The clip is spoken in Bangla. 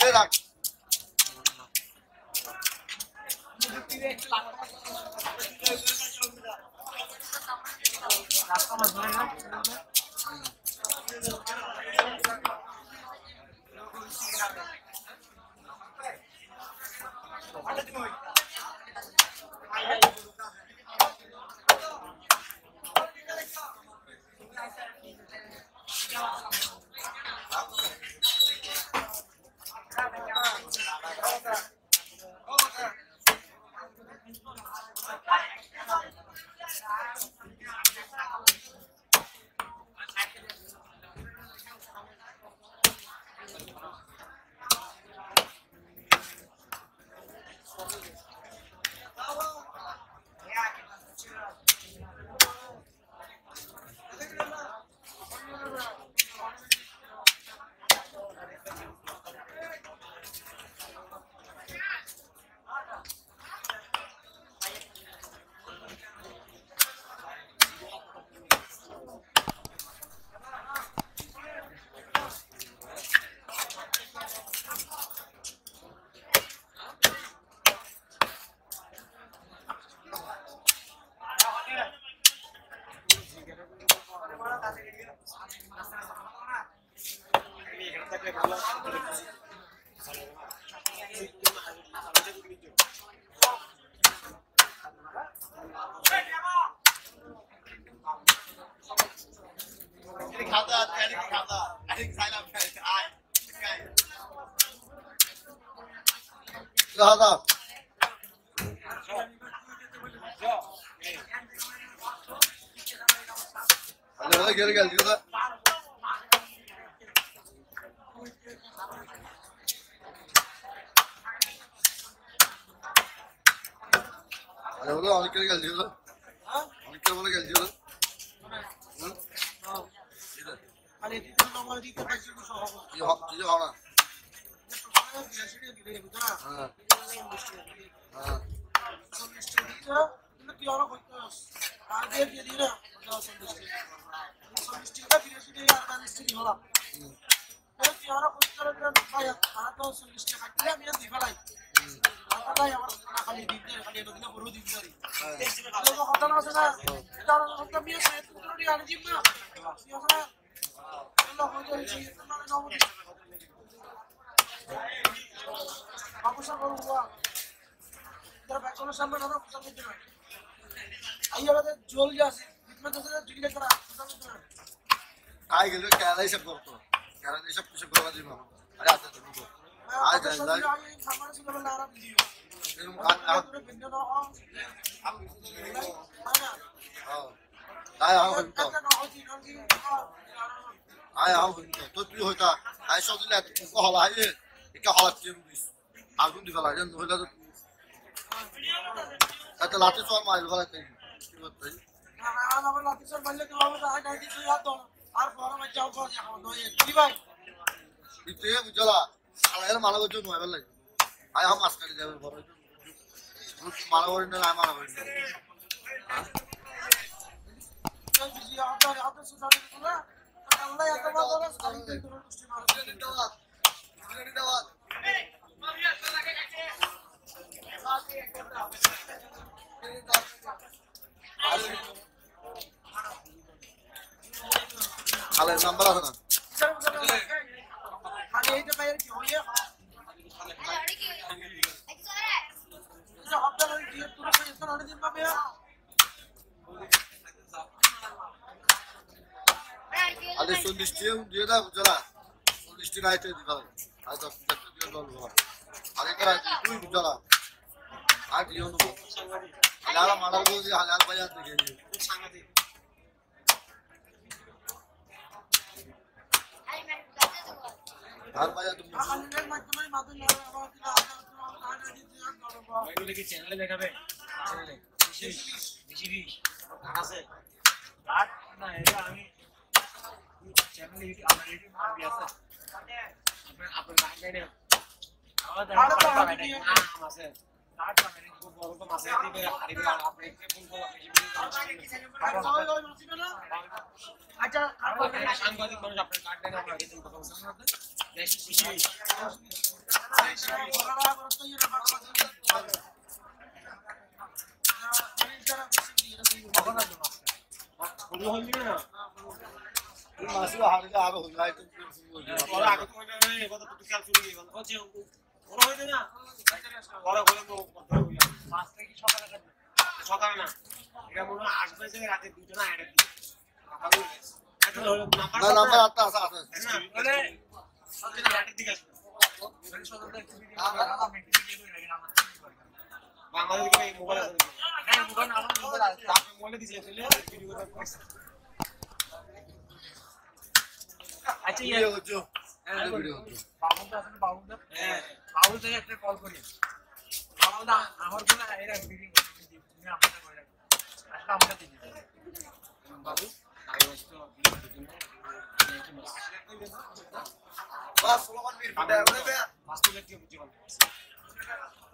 রাখ দাদা আরে গেল গেল দিদা আরে বলো অনেক করে গেল দিদা অনেক করে বলে গেল দিদা আরে দিদা আমার দিকে পাইছি তো সব কি হয় না হ্যাঁ হ্যাঁ কি আর করতে আগে দিয়ে দিরা সন্তুষ্টিটা বিরাশিটা আফগানিস্তানি হলো কি আর করতে ভাই আর তো সন্তুষ্টি খাইলে আমি দিবালাই তাই আমার খালি দিতে খালি নতুন বড় দিন ধরে তো কথা না আছে না তার কথা মিয়া সে তুই আনি দিব না কি আছে আল্লাহ হয়ে যাচ্ছে তোমার নাম বাবুসা বলুয়া তোর বাচ্চার সামনে না কথা বলতে না আইয়াতে জল যাচ্ছে ইতনা তো জিজ্ঞাসা করা আই গেল কেলা হিসাব করতো কেলা হিসাব কিছু করবা দিবা আরে আচ্ছা তুমি তো আজ যাই খাবার ছিল না আরাম দিও এরকম কাজ করে বিন্দু না আয় আও তো আয় আও তো তুই হইতা আই সব দিলে কো হলা আই এটা হলা কি আগুন দিবা লাগে হইলা তো এটা লাতে সর মাইল ভালো তাই কি করতে না না আমার লাতে সর মাইলে তো হবে না আই দিছি হাত আর বড় মাছ যাও পর যাও নয় কি ভাই ইতে বুঝলা আলাদা মালা করছো নয় ভালো লাগে আই হাম মাছ কাটি যাবে বড় মালা করি না মালা করি না হ্যাঁ চল বিজি আটা সুদানি দিলা আল্লাহ এত বড় বড় সারি দিতে পুষ্টি মারা দাওয়াত আরে দাওয়াত আলে নাম্বার আছে না খালি এইটা বাইরে কি হইয়া আপনার দিয়ে পুরো পয়সা আনে দিন পাবে আলে 40 টি দিয়ে দাও বুঝলা 40 টি নাইতে দিবা আজ 10 টি দিয়ে দাও বলা আরে করা তুই বুঝলা আর দিও না হাজার মাডাল বলছি হাজার বাজার থেকে খুব সাংঘাতিক হাজার বাজার তুমি আনন্দের মাধ্যমে মাদুর লাগা আমার কি এগুলো কি চ্যানেলে দেখাবে চ্যানেলে বেশি আছে আর না এটা আমি চ্যানেলে আমার ইউটিউব নাম আছে আপনার গাইডে আমাদের নাম আছে আচ্ছা সাংবাদিক মানুষ আপনার কার্ড দেন আমরা কিছু কথা বলছেন না দেশি খুশি মাসু হারকে আরো হই যায় ওরা আগে তো মানে কথা তো খেয়াল শুরু হয়ে গেল হচ্ছে ওরা হইছে না ওরা বলে তো মাছ থেকে সকালে না এটা মনে হয় আসবে যে রাতে দুটো না একটা দিন না নাম্বার আটটা আছে আছে মানে সকালে রাতের দিকে আসবে বাংলাদেশ থেকে মোবাইল আছে হ্যাঁ মোবাইল আমার মোবাইল আছে আপনি মোবাইলে দিয়েছেন ভিডিও করে আচ্ছা ভিডিও হচ্ছে ভিডিও বাবুদা আছে না বাবুদা হ্যাঁ বাবুদা থেকে একটা কল করি বাবুদা আমার বলে এরা মিটিং করতে তুমি আমাকে করে রাখো আসলে আমাকে দিতে বাবু আই ওয়াজ তো বাস স্লোগান বীর ভিডিও হবে বাস্তবে কি বুঝি বলতে